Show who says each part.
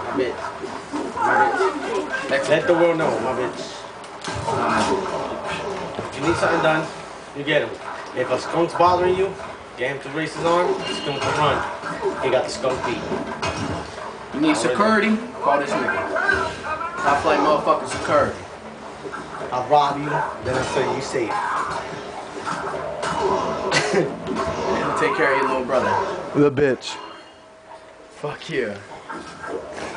Speaker 1: bitch. Let the world know, my bitch. If you need something done, you get him. If a skunk's bothering you, get him to race his arm, skunk to run. He got the skunk beat.
Speaker 2: You need security? Call this nigga. Top flight motherfucking security.
Speaker 1: I'll rob you, then I'll tell you you safe.
Speaker 2: And take care of your little brother.
Speaker 3: The bitch.
Speaker 2: Fuck yeah.